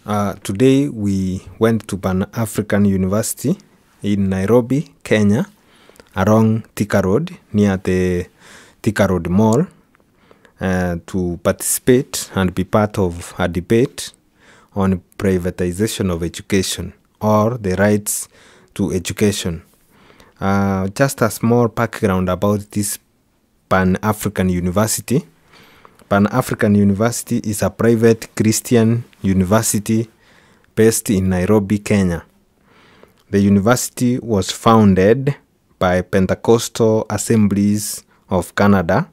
Today we went to Pan-African University in Nairobi, Kenya, along Thika Road, near the Thika Road Mall, to participate and be part of a debate on privatization of education or the rights to education. Just a small background about this Pan-African University. Pan-African University is a private Christian university based in Nairobi, Kenya. The university was founded by Pentecostal Assemblies of Canada,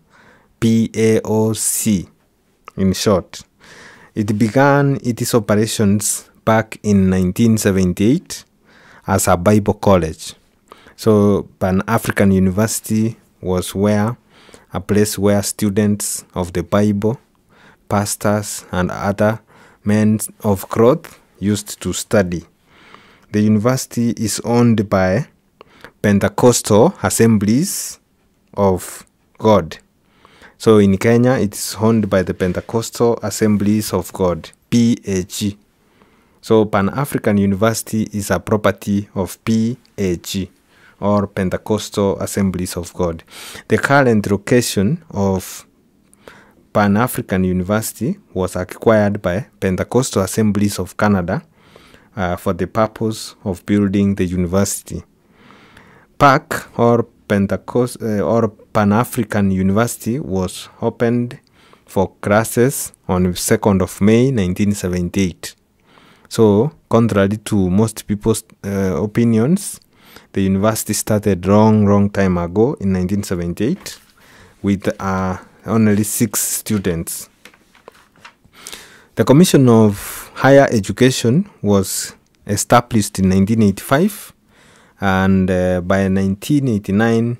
PAOC in short. It began its operations back in 1978 as a Bible college. So Pan-African University was a place where students of the Bible, pastors, and other men of growth used to study. The university is owned by Pentecostal Assemblies of God. So in Kenya, it is owned by the Pentecostal Assemblies of God, PAG. So Pan-African University is a property of PAG, or Pentecostal Assemblies of God. The current location of Pan-African University was acquired by Pentecostal Assemblies of Canada for the purpose of building the university. PAC, or Pan-African University, was opened for classes on 2nd of May 1978. So, contrary to most people's opinions, the university started long time ago in 1978 with only 6 students. The Commission of Higher Education was established in 1985, and by 1989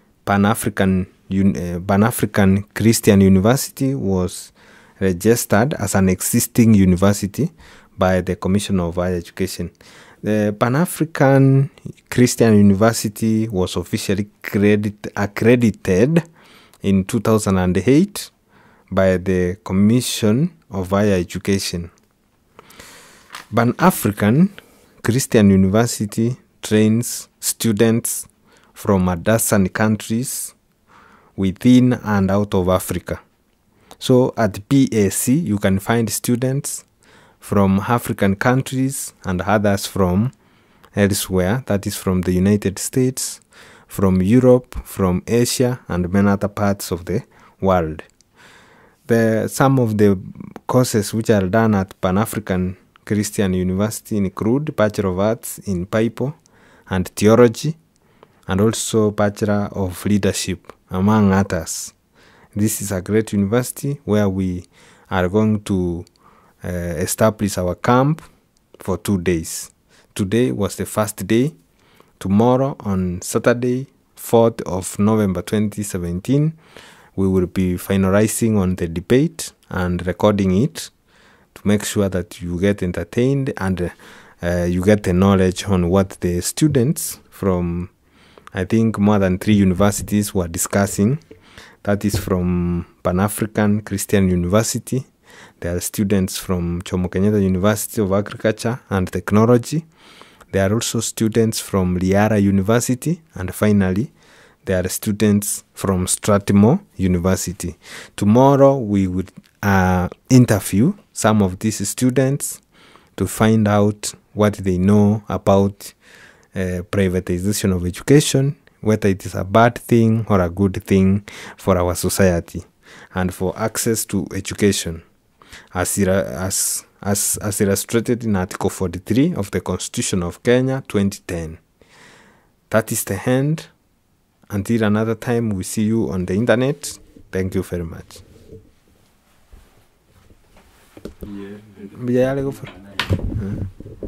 Pan-African Christian University was registered as an existing university by the Commission of Higher Education. The Pan-African Christian University was officially accredited in 2008 by the Commission of Higher Education. Pan-African Christian University trains students from a dozen countries within and out of Africa. So at PAC, you can find students from African countries and others from elsewhere, that is from the United States, from Europe, from Asia, and many other parts of the world. Some of the courses which are done at Pan-African Christian University include Bachelor of Arts in Bible and Theology, and also Bachelor of Leadership, among others. This is a great university where we are going to establish our camp for 2 days. Today was the first day. Tomorrow, on Saturday, 4th of November 2017, we will be finalizing on the debate and recording it to make sure that you get entertained and you get the knowledge on what the students from, I think, more than 3 universities were discussing. That is from Pan-African Christian University. There are students from Jomo Kenyatta University of Agriculture and Technology. There are also students from Liara University. And finally, there are students from Strathmore University. Tomorrow, we will interview some of these students to find out what they know about privatization of education, whether it is a bad thing or a good thing for our society, and for access to education, as illustrated in Article 43 of the Constitution of Kenya 2010. That is the end. Until another time, we see you on the internet. Thank you very much. Yeah.